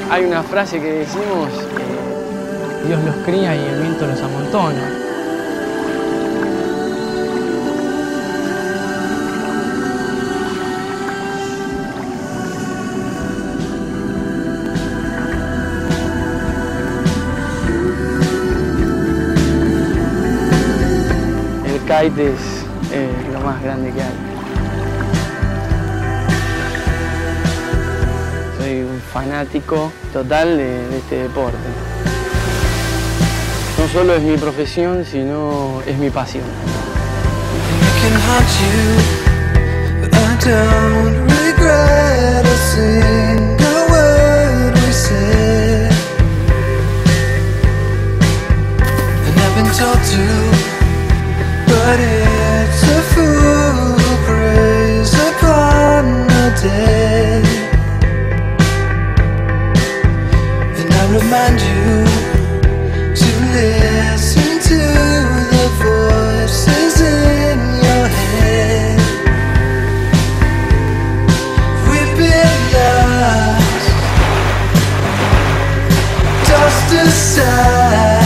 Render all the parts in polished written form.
Hay una frase que decimos, Dios los cría y el viento los amontona. El kite es lo más grande que hay. Soy un fanático total de este deporte. No solo es mi profesión, sino es mi pasión. But it's a fool who preys upon the dead. And I remind you to listen to the voices in your head. We've been lost, tossed aside.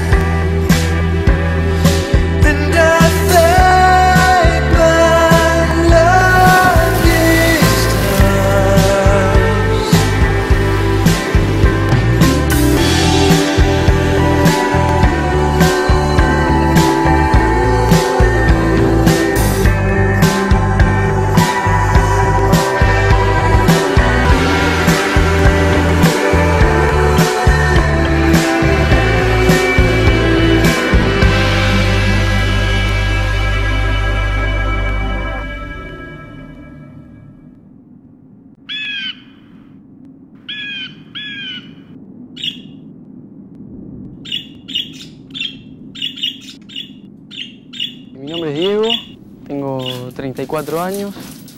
Mi nombre es Diego, tengo 34 años.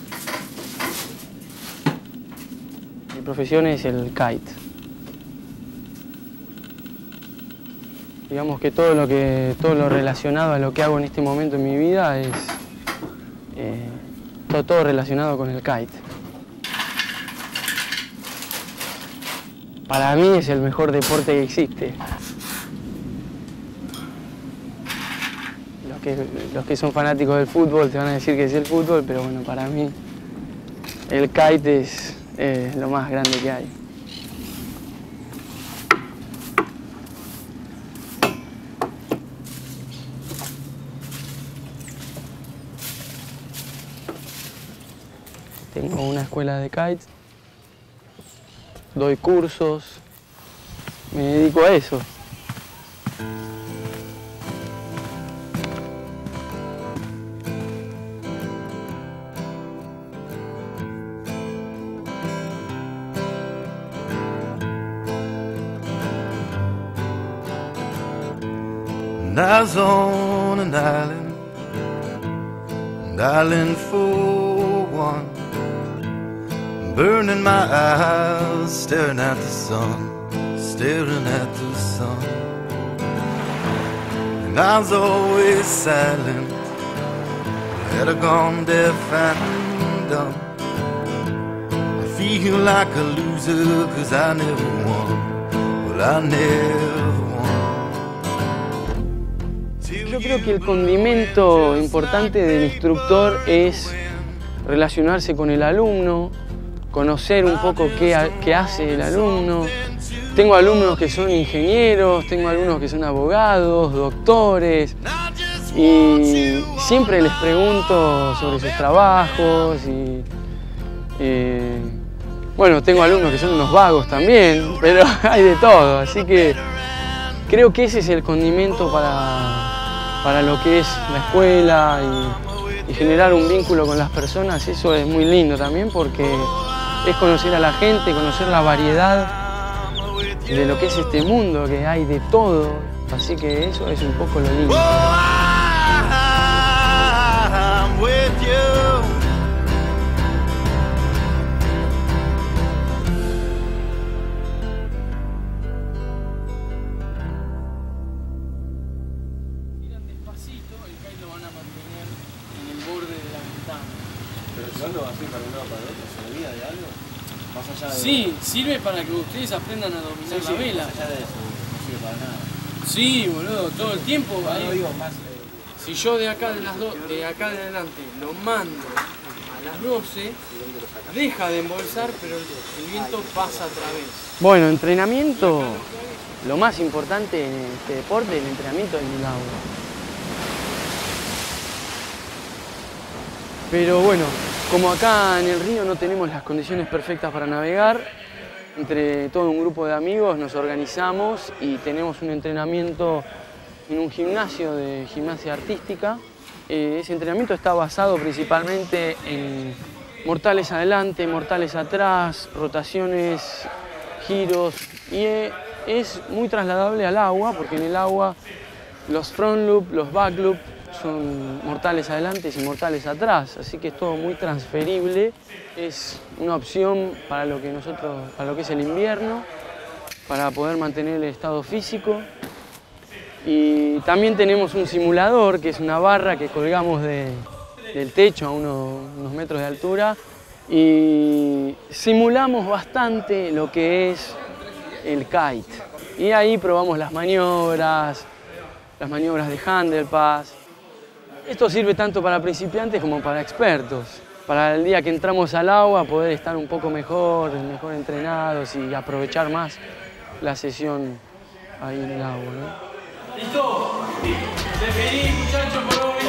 Mi profesión es el kite. Digamos que todo lo relacionado a lo que hago en este momento en mi vida es todo relacionado con el kite. Para mí es el mejor deporte que existe. Los que son fanáticos del fútbol te van a decir que es el fútbol, pero bueno, para mí el kite es lo más grande que hay. Tengo una escuela de kites, doy cursos, me dedico a eso. And I was on an island for one, burning my eyes, staring at the sun, staring at the sun. And I was always silent, had I gone deaf and dumb. I feel like a loser 'cause I never won, well I never won. Yo creo que el condimento importante del instructor es relacionarse con el alumno, conocer un poco qué hace el alumno. Tengo alumnos que son ingenieros, tengo alumnos que son abogados, doctores, y siempre les pregunto sobre sus trabajos y bueno, tengo alumnos que son unos vagos también, pero hay de todo, así que creo que ese es el condimento para lo que es la escuela y generar un vínculo con las personas. Eso es muy lindo también porque es conocer a la gente, conocer la variedad de lo que es este mundo, que hay de todo. Así que eso es un poco lo lindo. Pero si no lo vas a ir para un lado para el otro, ¿se olvida de algo? Más allá Sí, sirve para que ustedes aprendan a dominar la vela. Allá de eso, no sirve para nada. Sí, boludo, todo el tiempo. No, Ahí. no digo más. Si yo de acá de acá de adelante lo mando a las 12, deja de embolsar, pero el viento pasa a través. Bueno, entrenamiento, lo más importante en este deporte, el entrenamiento en el agua. Pero bueno, como acá en el río no tenemos las condiciones perfectas para navegar, entre todo un grupo de amigos nos organizamos y tenemos un entrenamiento en un gimnasio de gimnasia artística. Ese entrenamiento está basado principalmente en mortales adelante, mortales atrás, rotaciones, giros, y es muy trasladable al agua, porque en el agua los front loop, los back loop son mortales adelante y mortales atrás, así que es todo muy transferible. Es una opción para lo que es el invierno, para poder mantener el estado físico. Y también tenemos un simulador, que es una barra que colgamos del techo a unos metros de altura, y simulamos bastante lo que es el kite. Y ahí probamos las maniobras de handlepass. Esto sirve tanto para principiantes como para expertos. Para el día que entramos al agua poder estar un poco mejor entrenados y aprovechar más la sesión ahí en el agua, ¿no? ¡Listo! ¡Definí, muchachos, por hoy!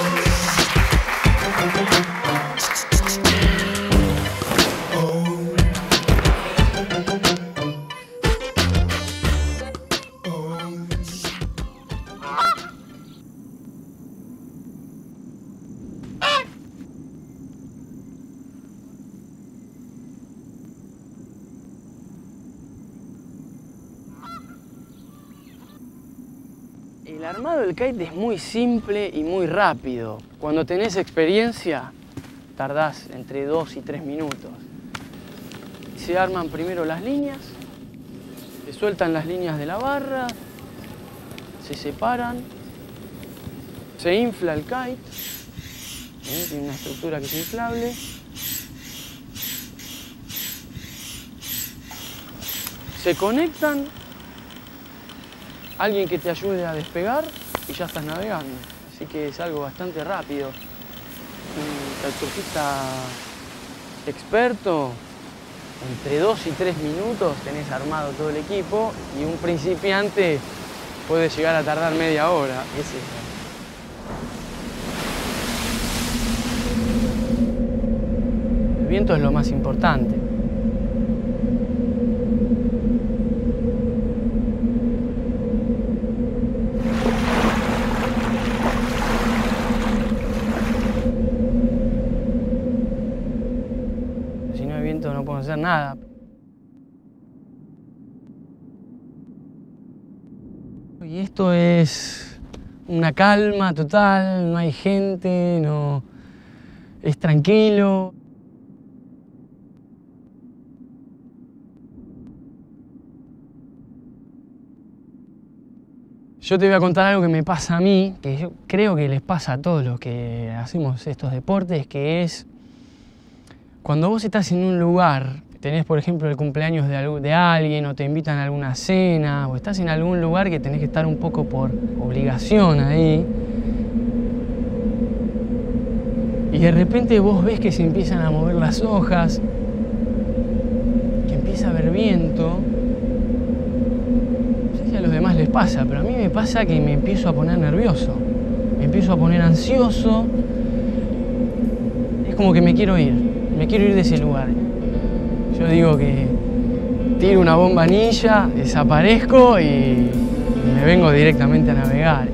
El armado del kite es muy simple y muy rápido. Cuando tenés experiencia, tardás entre 2 y 3 minutos. Se arman primero las líneas, se sueltan las líneas de la barra, se separan, se infla el kite, tiene una estructura que es inflable. Se conectan, alguien que te ayude a despegar y ya estás navegando. Así que es algo bastante rápido. Un kitesurfista experto, entre 2 y 3 minutos tenés armado todo el equipo, y un principiante puede llegar a tardar media hora. El viento es lo más importante. No podemos hacer nada. Y esto es una calma total, no hay gente, no es tranquilo. Yo te voy a contar algo que me pasa a mí, que yo creo que les pasa a todos los que hacemos estos deportes, que es cuando vos estás en un lugar, tenés por ejemplo el cumpleaños de alguien, o te invitan a alguna cena, o estás en algún lugar que tenés que estar un poco por obligación ahí, y de repente vos ves que se empiezan a mover las hojas, que empieza a haber viento. No sé si a los demás les pasa, pero a mí me pasa que me empiezo a poner nervioso, me empiezo a poner ansioso, es como que me quiero ir de ese lugar. Yo digo que tiro una bomba anilla, desaparezco y me vengo directamente a navegar.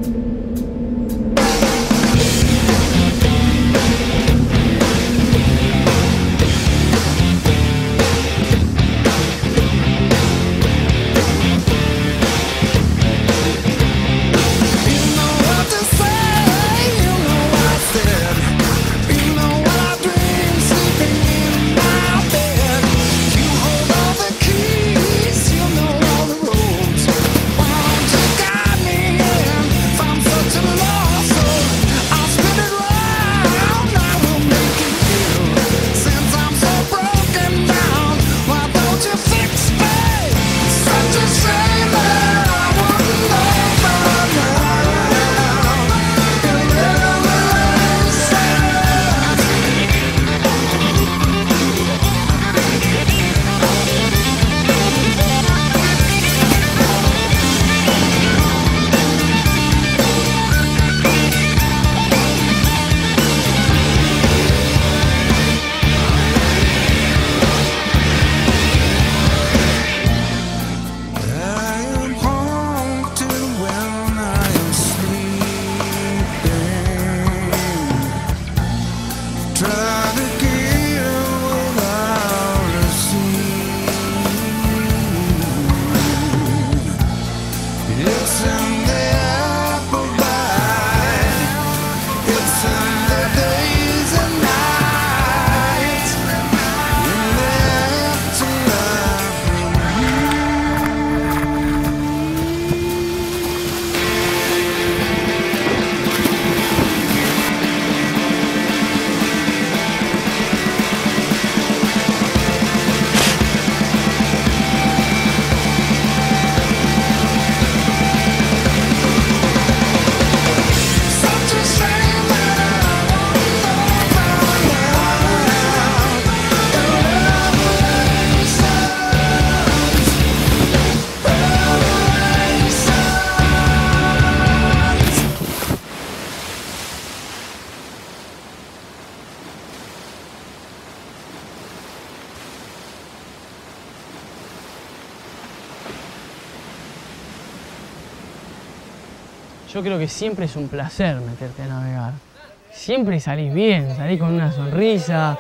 Yo creo que siempre es un placer meterte a navegar. Siempre salís bien, salís con una sonrisa.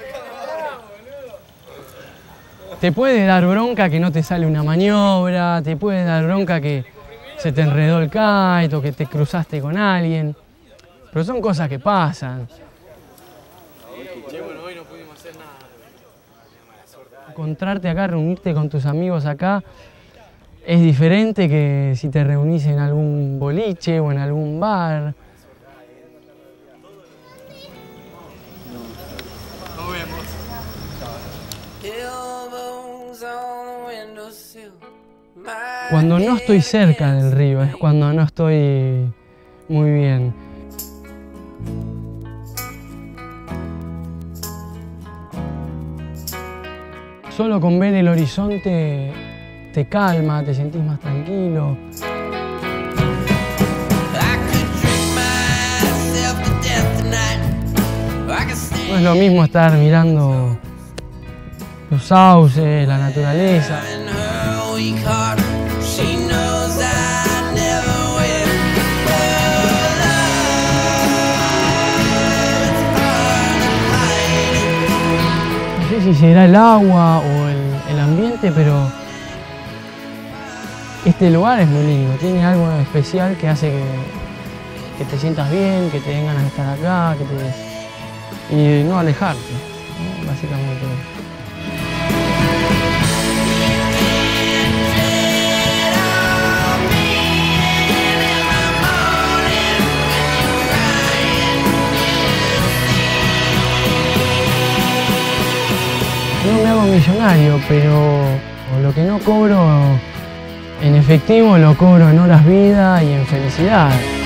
Te puede dar bronca que no te sale una maniobra, te puede dar bronca que se te enredó el kite o que te cruzaste con alguien. Pero son cosas que pasan. Bueno, hoy no pudimos hacer nada. Encontrarte acá, reunirte con tus amigos acá, es diferente que si te reunís en algún boliche o en algún bar. Nos vemos. Cuando no estoy cerca del río es cuando no estoy muy bien. Solo con ver el horizonte te calma, te sentís más tranquilo. No es lo mismo estar mirando los sauces, la naturaleza. No sé si será el agua o el ambiente, pero este lugar es muy lindo, tiene algo especial que hace que te sientas bien, que te den ganas de estar acá, y no alejarte, ¿no? Básicamente. No me hago millonario, pero lo que no cobro en efectivo lo cobro en horas vida y en felicidad.